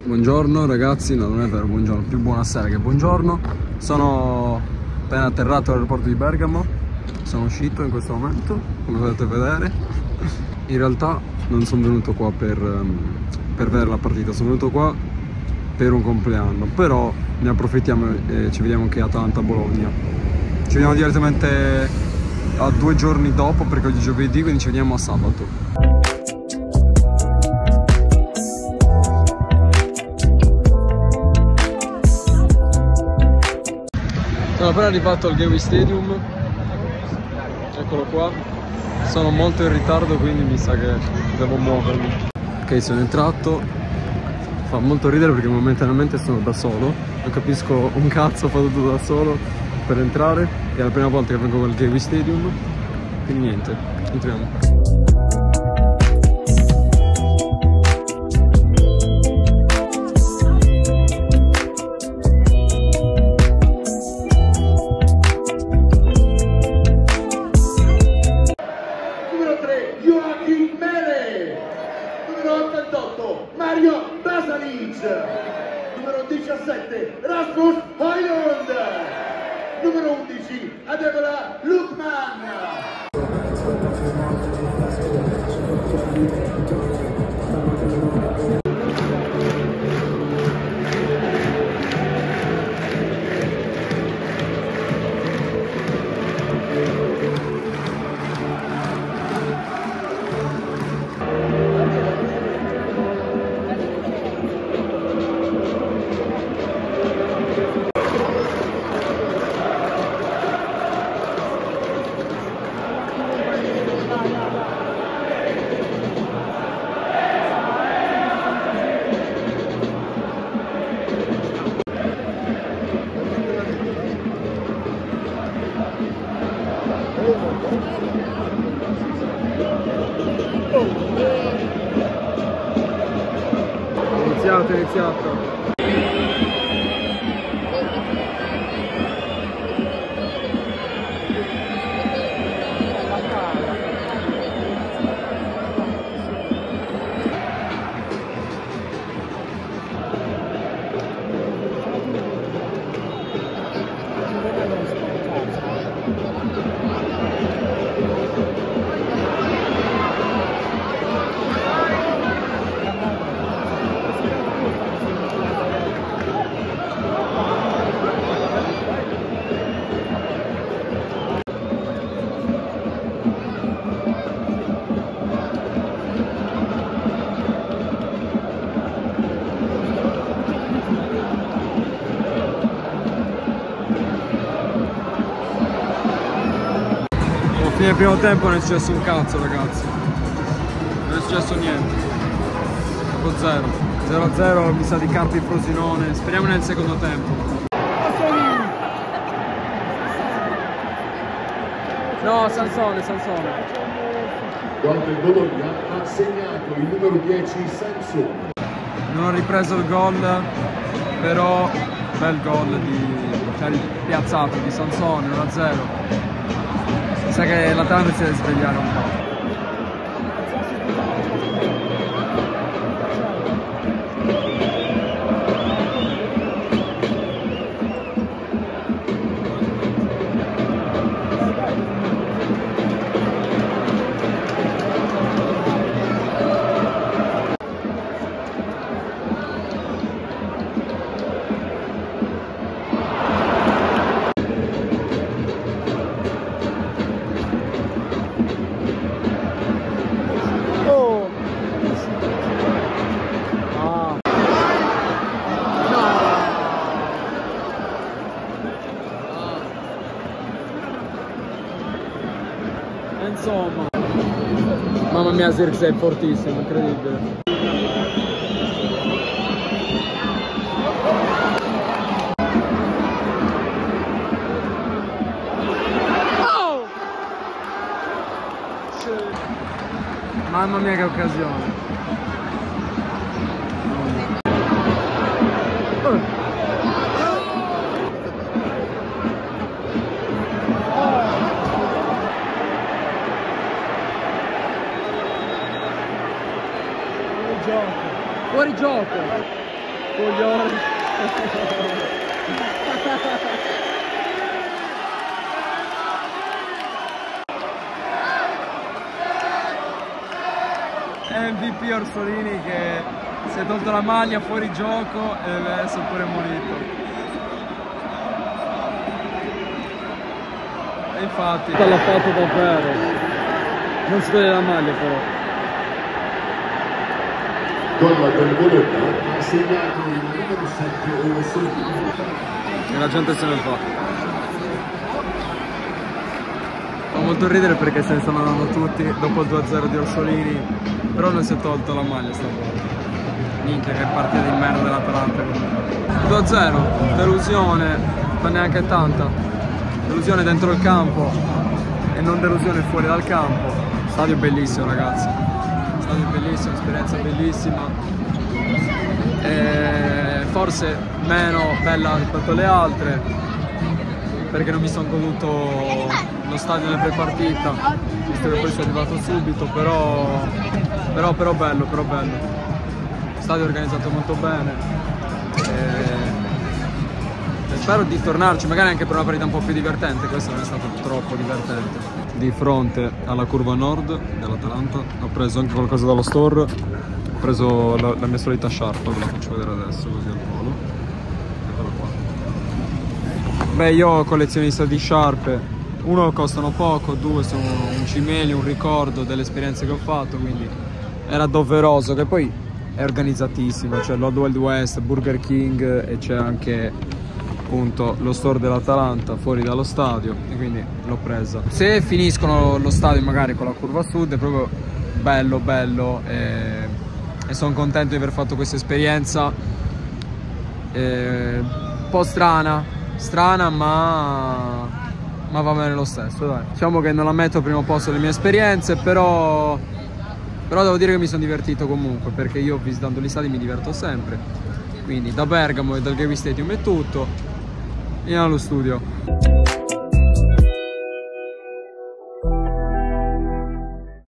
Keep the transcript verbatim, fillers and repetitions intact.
Buongiorno ragazzi, no non è vero buongiorno, più buonasera che buongiorno. Sono appena atterrato all'aeroporto di Bergamo, sono uscito in questo momento, come potete vedere. In realtà non sono venuto qua per, per vedere la partita, sono venuto qua per un compleanno, però ne approfittiamo e ci vediamo anche Atalanta-Bologna. Ci vediamo direttamente a due giorni dopo, perché oggi è giovedì, quindi ci vediamo a sabato. Sono appena arrivato al Gateway Stadium, eccolo qua, sono molto in ritardo quindi mi sa che devo muovermi. Ok, sono entrato, fa molto ridere perché momentaneamente sono da solo, non capisco un cazzo, ho fatto tutto da solo per entrare, è la prima volta che vengo al Gateway Stadium, quindi niente, entriamo. Numero diciassette Rasmus Højlund, numero undici Ademola Lookman. Iniziato, iniziato. Fine primo tempo non è successo un cazzo ragazzi, non è successo niente, dopo zero, zero a zero mi sa di Carpi Frosinone, speriamo nel secondo tempo. No, Sansone, Sansone. Quando il Bologna ha segnato il numero dieci Sansone. Non ho ripreso il gol, però bel gol di cioè, piazzato di Sansone, uno a zero. Mi sa che l'Atalanta si deve svegliare un po'. Insomma, mamma mia, Zirkzee è fortissimo, incredibile. Oh! Mamma mia che occasione. Oh. Fuori gioco. coglione. M V P Orsolini che si è tolto la maglia fuori gioco e deve essere pure munito. E infatti l'ha fatto davvero. Non si vede la maglia però. Gol del Bologna ha segnato il numero sette Orsolini. E la gente se ne fa. Fa molto ridere perché se ne stanno andando tutti dopo il due a zero di Orsolini, però non si è tolto la maglia stavolta. Minchia che partita di merda dell'Atalanta. due a zero, delusione, ma neanche tanta. Delusione dentro il campo e non delusione fuori dal campo. Stadio bellissimo ragazzi, stadio bellissimo, esperienza bellissima. E forse meno bella rispetto alle altre perché non mi sono goduto lo stadio nella prepartita, visto che poi sono arrivato subito, però, però, però bello, però bello. Stadio organizzato molto bene. E spero di tornarci, magari anche per una partita un po' più divertente, questo non è stato troppo divertente. Di fronte alla curva nord dell'Atalanta ho preso anche qualcosa dallo store, ho preso la, la mia solita sciarpa, ve la faccio vedere adesso così al volo. Eccola qua. Beh, io collezionista di sciarpe, uno costano poco, due sono un cimelio, un ricordo delle esperienze che ho fatto, quindi era doveroso, che poi è organizzatissimo, c'è l'Old Wild West, Burger King e c'è anche appunto lo store dell'Atalanta fuori dallo stadio e quindi l'ho presa. Se finiscono lo stadio magari con la curva sud è proprio bello bello e, e sono contento di aver fatto questa esperienza e, un po' strana strana ma ma va bene lo stesso, dai. Diciamo che non la metto al primo posto delle mie esperienze, però però devo dire che mi sono divertito comunque, perché io visitando gli stadi mi diverto sempre. Quindi da Bergamo e dal Gavi Stadium è tutto. Andiamo allo studio.